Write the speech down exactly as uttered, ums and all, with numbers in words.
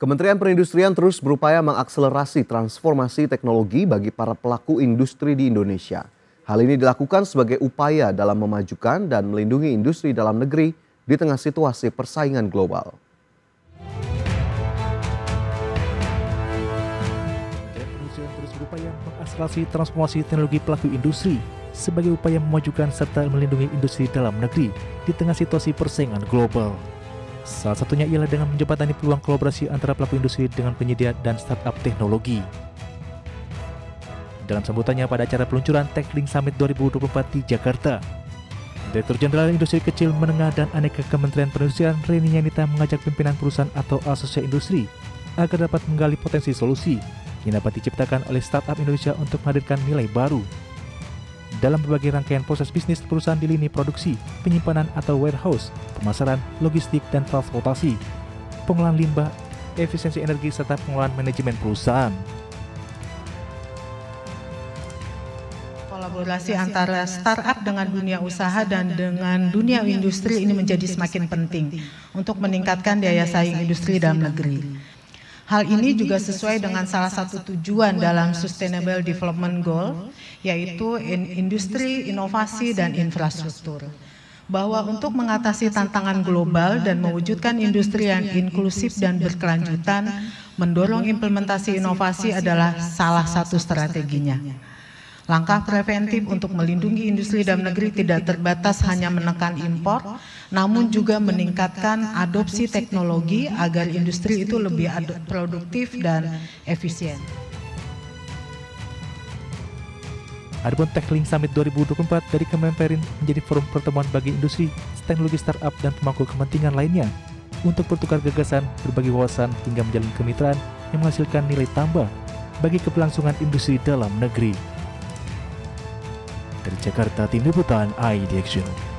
Kementerian Perindustrian terus berupaya mengakselerasi transformasi teknologi bagi para pelaku industri di Indonesia. Hal ini dilakukan sebagai upaya dalam memajukan dan melindungi industri dalam negeri di tengah situasi persaingan global. Kementerian Perindustrian terus berupaya mengakselerasi transformasi teknologi pelaku industri sebagai upaya memajukan serta melindungi industri dalam negeri di tengah situasi persaingan global. Salah satunya ialah dengan menjembatani peluang kolaborasi antara pelaku industri dengan penyedia dan startup teknologi. Dalam sambutannya pada acara peluncuran TechLink Summit dua ribu dua puluh empat di Jakarta, Direktur Jenderal Industri Kecil, Menengah, dan Aneka Kementerian Perindustrian Reni Yanita mengajak pimpinan perusahaan atau asosiasi industri agar dapat menggali potensi solusi yang dapat diciptakan oleh startup Indonesia untuk menghadirkan nilai baru dalam berbagai rangkaian proses bisnis perusahaan di lini produksi, penyimpanan atau warehouse, pemasaran, logistik dan transportasi, pengolahan limbah, efisiensi energi serta pengolahan manajemen perusahaan. Kolaborasi antara startup dengan dunia usaha dan dengan dunia industri ini menjadi semakin penting untuk meningkatkan daya saing industri dalam negeri. Hal ini juga sesuai dengan salah satu tujuan dalam Sustainable Development Goal, yaitu industri, inovasi, dan infrastruktur. Bahwa untuk mengatasi tantangan global dan mewujudkan industri yang inklusif dan berkelanjutan, mendorong implementasi inovasi adalah salah satu strateginya. Langkah preventif untuk melindungi industri dalam negeri tidak terbatas hanya menekan impor, namun juga meningkatkan adopsi teknologi agar industri itu lebih produktif dan efisien. Adapun TechLink Summit dua ribu dua puluh empat dari Kemenperin menjadi forum pertemuan bagi industri, teknologi startup dan pemangku kepentingan lainnya untuk bertukar gagasan, berbagi wawasan hingga menjalin kemitraan yang menghasilkan nilai tambah bagi keberlangsungan industri dalam negeri. Dari Jakarta, Tim Liputan I D Action.